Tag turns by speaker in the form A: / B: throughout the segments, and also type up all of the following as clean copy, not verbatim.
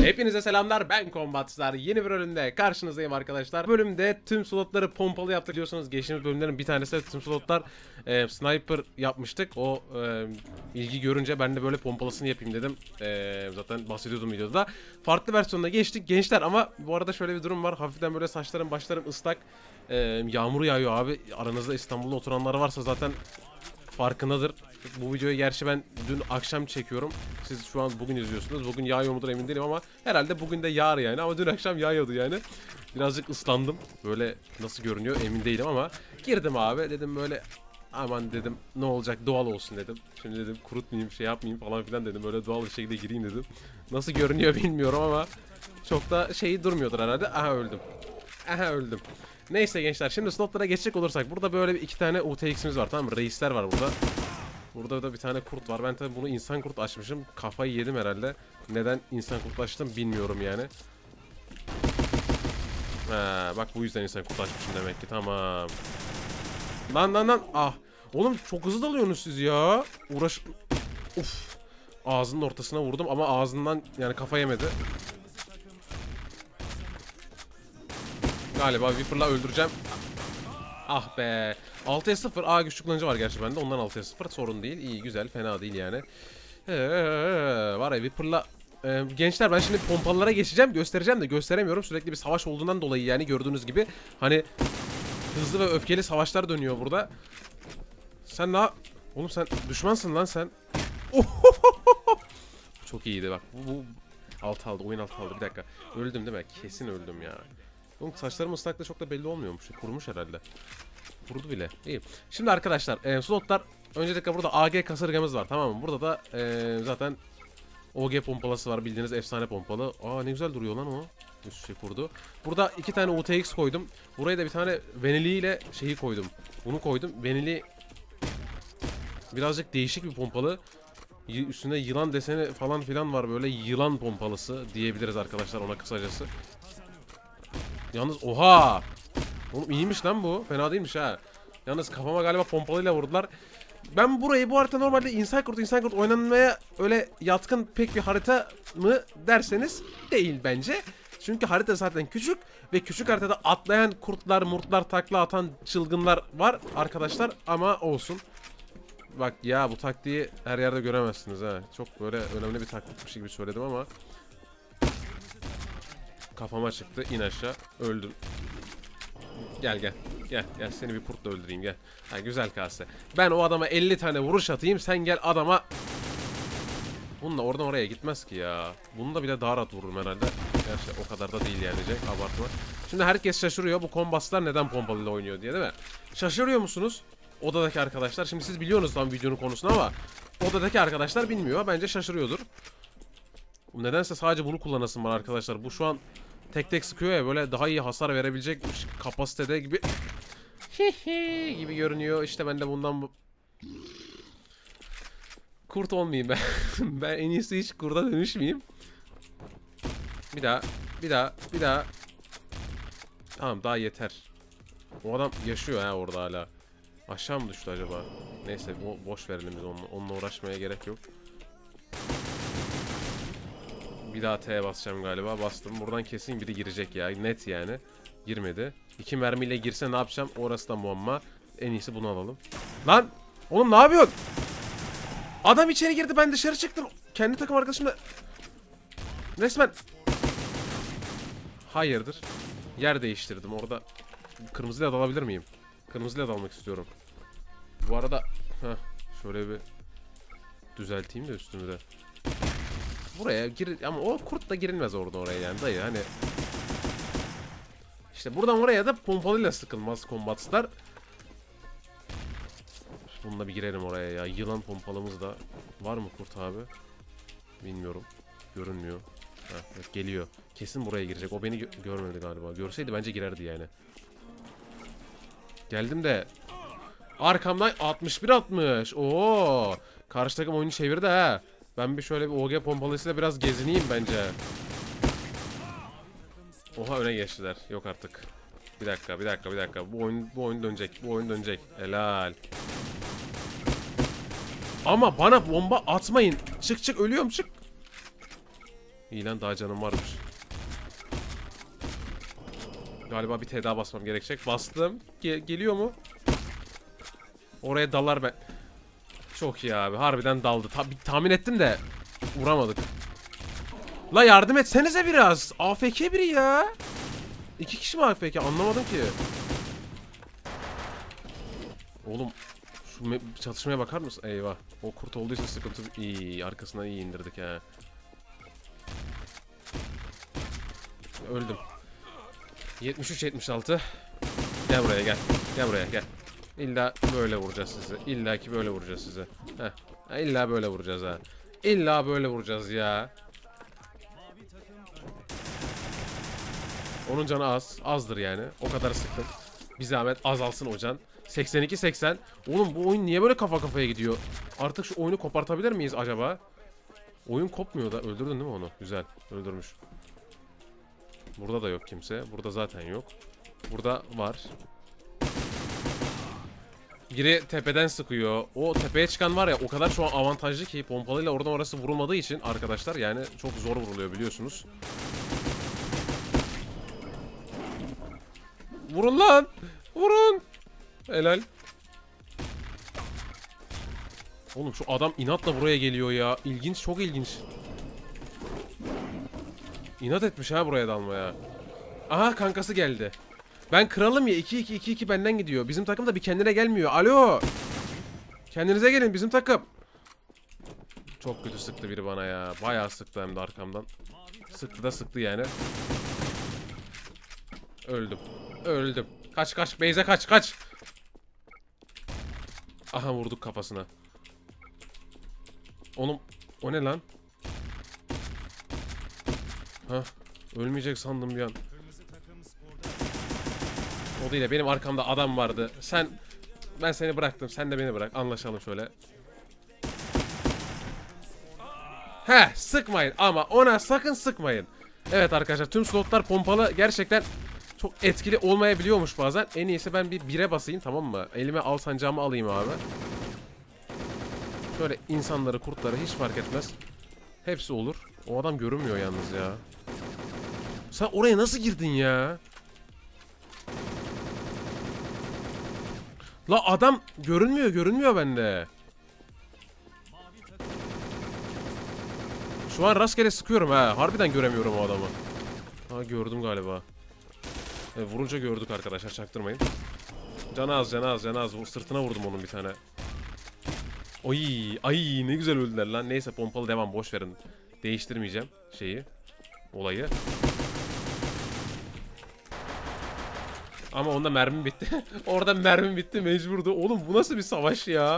A: Hepinize selamlar, ben Kombatslar. Yeni bir bölümde karşınızdayım arkadaşlar. Bu bölümde tüm slotları pompalı yaptık biliyorsunuz. Geçtiğimiz bölümlerin bir tanesi de tüm slotlar sniper yapmıştık. O ilgi görünce ben de böyle pompalısını yapayım dedim. Zaten bahsediyordum videoda. Farklı versiyonuna geçtik gençler, ama bu arada şöyle bir durum var. Hafiften böyle saçlarım başlarım ıslak. Yağmur yağıyor abi. Aranızda İstanbul'da oturanlar varsa zaten farkındadır. Bu videoyu gerçi ben dün akşam çekiyorum. Siz şu an bugün izliyorsunuz. Bugün yağıyor mudur emin değilim ama herhalde bugün de yağar yani. Ama dün akşam yağıyordu yani. Birazcık ıslandım. Böyle nasıl görünüyor emin değilim ama girdim abi, dedim böyle aman dedim ne olacak, doğal olsun dedim. Şimdi dedim kurutmayayım, şey yapmayayım falan filan dedim. Böyle doğal bir şekilde gireyim dedim. Nasıl görünüyor bilmiyorum ama çok da şey durmuyordur herhalde. Aha öldüm. Aha öldüm. Neyse gençler, şimdi slotlara geçecek olursak burada böyle iki tane UTX'imiz var, tamam mı? Reisler var burada. Burada da bir tane kurt var. Ben tabi bunu insan kurt açmışım. Kafayı yedim herhalde. Neden insan kurt açtım bilmiyorum yani. Ha, bak bu yüzden insan kurt açmışım demek ki. Tamam. Lan. Ah. Oğlum çok hızlı dalıyorsunuz siz ya. Uğraş. Uf. Ağzının ortasına vurdum ama ağzından yani kafa yemedi. Galiba Viper'la öldüreceğim. Ah be. 6'ya 0. A güçlü kullanıcı var gerçi bende. Ondan 6'ya 0. Sorun değil. İyi, güzel. Fena değil yani. Var ya Viper'la gençler, ben şimdi pompalılara geçeceğim. Göstereceğim de gösteremiyorum. Sürekli bir savaş olduğundan dolayı yani, gördüğünüz gibi. Hani hızlı ve öfkeli savaşlar dönüyor burada. Sen ne? Oğlum sen düşmansın lan sen. Çok iyiydi bak. Bu alt aldı. Oyun alt aldı. Bir dakika. Öldüm değil mi? Kesin öldüm ya. Oğlum saçlarım ıslakta çok da belli olmuyormuş. Kurumuş herhalde. Vurdu bile. İyi. Şimdi arkadaşlar slotlar, öncelikle burada AG kasırgamız var, tamam mı? Burada da zaten OG pompalası var, bildiğiniz efsane pompalı. Aa ne güzel duruyor lan o. Üst şey kurdu. Burada iki tane UTX koydum. Buraya da bir tane Venili ile şeyi koydum. Bunu koydum. Venili birazcık değişik bir pompalı. Üstünde yılan deseni falan filan var, böyle yılan pompalısı diyebiliriz arkadaşlar ona kısacası. Yalnız oha! Oğlum iyiymiş lan bu. Fena değilmiş ha. Yalnız kafama galiba pompalıyla vurdular. Ben burayı, bu harita normalde insan kurt oynanmaya öyle yatkın pek bir harita mı derseniz değil bence. Çünkü harita zaten küçük ve küçük haritada atlayan kurtlar, murtlar, takla atan çılgınlar var arkadaşlar, ama olsun. Bak ya, bu taktiği her yerde göremezsiniz ha. Çok böyle önemli bir taktikmiş gibi söyledim ama kafama çıktı. İn aşağı. Öldüm. Gel seni bir kurtla öldüreyim, gel. Ha, güzel kase. Ben o adama 50 tane vuruş atayım, sen gel adama. Bununla oradan oraya gitmez ki ya. Bunu da bile daha rahat vururum herhalde. Gerçi o kadar da değil yani, abartma. Şimdi herkes şaşırıyor bu kombaslar neden pompalıyla oynuyor diye, değil mi? Şaşırıyor musunuz? Odadaki arkadaşlar. Şimdi siz biliyorsunuz tam videonun konusunu ama odadaki arkadaşlar bilmiyor. Bence şaşırıyordur. Nedense sadece bunu kullanasın var arkadaşlar. Bu şu an tek tek sıkıyor ya, böyle daha iyi hasar verebilecek kapasitede gibi gibi görünüyor. İşte ben de bundan kurt olmayayım ben. Ben en iyisi hiç kurda dönüşmeyeyim. Bir daha. Tamam, daha yeter. O adam yaşıyor ha orada hala. Aşağı mı düştü acaba? Neyse boş verelim biz onunla uğraşmaya gerek yok. Bir daha T'ye basacağım galiba. Bastım. Buradan kesin biri girecek ya. Net yani. Girmedi. 2 mermiyle girse ne yapacağım? Orası da muamma. En iyisi bunu alalım. Lan! Oğlum ne yapıyorsun? Adam içeri girdi, ben dışarı çıktım. Kendi takım arkadaşımla resmen. Hayırdır? Yer değiştirdim orada. Kırmızıyla dalabilir miyim? Kırmızıyla dalmak istiyorum. Bu arada şöyle bir düzelteyim de üstümü de. Buraya gir ama o kurt da girilmez oradan oraya yani dayı, hani. İşte buradan oraya da pompalıyla sıkılmaz kombatslar. Bununla bir girelim oraya ya. Yılan pompalımız da var mı kurt abi? Bilmiyorum. Görünmüyor. Evet, geliyor. Kesin buraya girecek. O beni görmedi galiba. Görseydi bence girerdi yani. Geldim de arkamdan 61-60. Oo! Karşı takım oyunu çevirdi ha. Ben bir şöyle bir OG pompalısıyla biraz gezineyim bence. Oha, öne geçtiler. Yok artık. Bir dakika. Bu oyun dönecek. Helal. Ama bana bomba atmayın. Çık ölüyorum, çık. İyi lan, daha canım varmış. Galiba bir T daha basmam gerekecek. Bastım. Geliyor mu? Oraya dalar ben. Çok iyi abi. Harbiden daldı. Tahmin ettim de vuramadık. La yardım etsenize biraz. AFK biri ya. 2 kişi mi AFK? Anlamadım ki. Oğlum şu çatışmaya bakar mısın? Eyvah. O kurt olduğu için sıkıntı. İyi. Arkasından iyi indirdik ha. Öldüm. 73-76. Gel buraya gel. Gel buraya gel. İlla böyle vuracağız sizi. İlla ki böyle vuracağız sizi. Heh. İlla böyle vuracağız ha. İlla böyle vuracağız ya. Onun canı az. Azdır yani. O kadar sıktım. Bir zahmet azalsın o can. 82-80. Oğlum bu oyun niye böyle kafa kafaya gidiyor? Artık şu oyunu kopartabilir miyiz acaba? Oyun kopmuyor da. Öldürdün değil mi onu? Güzel. Öldürmüş. Burada da yok kimse. Burada zaten yok. Burada var. Biri tepeden sıkıyor. O tepeye çıkan var ya, o kadar şu an avantajlı ki pompalıyla oradan orası vurulmadığı için arkadaşlar, yani çok zor vuruluyor biliyorsunuz. Vurun lan! Vurun! Helal. Oğlum şu adam inatla buraya geliyor ya. İlginç, çok ilginç. İnat etmiş ha buraya dalmaya. Aha, kankası geldi. Ben kralım ya, 2-2 benden gidiyor. Bizim takım da bir kendine gelmiyor. Alo. Kendinize gelin bizim takım. Çok kötü sıktı biri bana ya. Bayağı sıktı hem de arkamdan. Sıktı da sıktı yani. Öldüm. Öldüm. Kaç kaç. Beyze kaç kaç. Aha, vurduk kafasına. Oğlum o ne lan? Hah. Ölmeyecek sandım bir an. O değil, benim arkamda adam vardı. Ben seni bıraktım. Sen de beni bırak. Anlaşalım şöyle. Heh, sıkmayın ama ona sakın sıkmayın. Evet arkadaşlar, tüm slotlar pompalı gerçekten çok etkili olmayabiliyormuş bazen. En iyisi ben bir 1'e basayım, tamam mı? Elime al sancağımı alayım abi. Şöyle insanları, kurtları hiç fark etmez. Hepsi olur. O adam görünmüyor yalnız ya. Sen oraya nasıl girdin ya? La adam görünmüyor bende. Şu an rastgele sıkıyorum ha. Harbiden göremiyorum o adamı. Ha, gördüm galiba. Vurunca gördük arkadaşlar, çaktırmayın. Canı az. Sırtına vurdum onun bir tane. Ay ne güzel öldüler lan. Neyse, pompalı devam, boş verin. Değiştirmeyeceğim olayı. Ama onda mermim bitti. Orada mermim bitti, mecburdu. Oğlum bu nasıl bir savaş ya?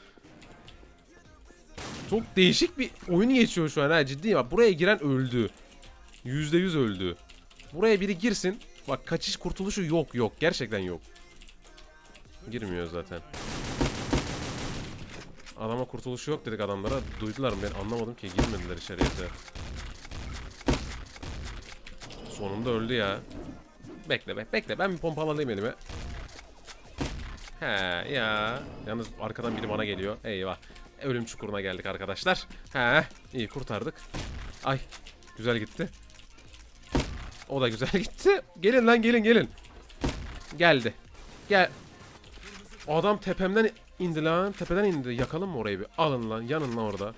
A: Çok değişik bir oyun geçiyor şu an ha, ciddiyim. Bak, buraya giren öldü. %100 öldü. Buraya biri girsin. Bak, kaçış kurtuluşu yok. Gerçekten yok. Girmiyor zaten. Adama kurtuluşu yok dedik adamlara. Duydular mı? Ben anlamadım ki. Girmediler içeriye de. Sonunda öldü ya. Bekle. Ben bir pompalı alayım elime. He ya. Yalnız arkadan biri bana geliyor. Eyvah. Ölüm çukuruna geldik arkadaşlar. He, iyi kurtardık. Ay, güzel gitti. O da güzel gitti. Gelin lan, gelin. Geldi. Gel. Adam tepemden indi lan. Tepeden indi. Yakalım mı orayı bir? Alın lan. Yanın lan orada.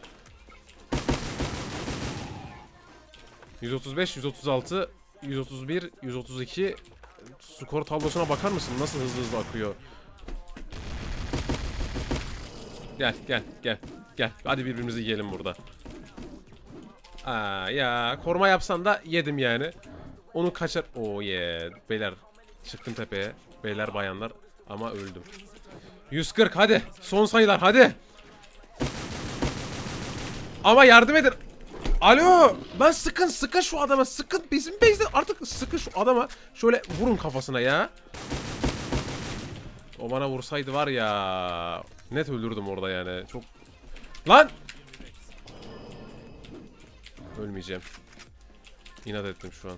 A: 135, 136, 131, 132. Skor tablosuna bakar mısın? Nasıl hızlı akıyor. Gel. Hadi birbirimizi yiyelim burada. Aa ya, koruma yapsan da yedim yani. Onu kaçar. Oh yeah. Beyler, çıktım tepeye. Beyler, bayanlar, ama öldüm. 140, hadi. Son sayılar, hadi. Ama yardım edin. Alo. Ben sıkın şu adama. Sıkın bizim base'de artık, sıkın şu adama. Şöyle vurun kafasına ya. O bana vursaydı var ya, net öldürdüm orada yani. Çok... Lan! Ölmeyeceğim. İnat ettim şu an.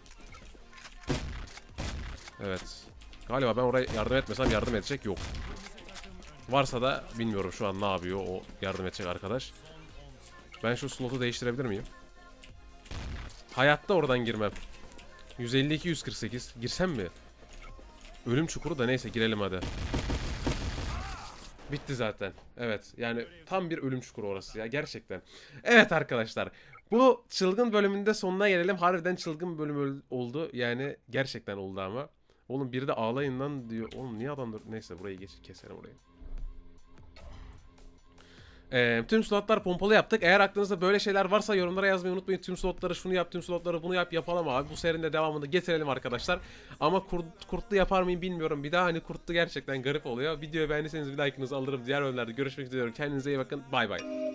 A: Evet. Galiba ben oraya yardım etmesem yardım edecek yok. Varsa da bilmiyorum şu an ne yapıyor o yardım edecek arkadaş. Ben şu slotu değiştirebilir miyim? Hayatta oradan girmem. 152 148. Girsem mi? Ölüm çukuru da neyse girelim hadi. Bitti zaten. Evet yani tam bir ölüm çukuru orası ya gerçekten. Evet arkadaşlar. Bu çılgın bölümünde sonuna gelelim. Harbiden çılgın bir bölüm oldu. Yani gerçekten oldu ama. Oğlum biri de ağlayın lan diyor. Oğlum niye adam dur? Neyse burayı keselim orayı. Tüm slotlar pompalı yaptık. Eğer aklınızda böyle şeyler varsa yorumlara yazmayı unutmayın. Tüm slotları şunu yap, tüm slotları bunu yap, yapalım abi. Bu serinin de devamını getirelim arkadaşlar. Ama kurtlu yapar mıyım bilmiyorum. Bir daha hani kurtlu gerçekten garip oluyor. Videoyu beğendiyseniz bir like'ınızı alırım. Diğer bölümlerde görüşmek üzere. Kendinize iyi bakın. Bay bay.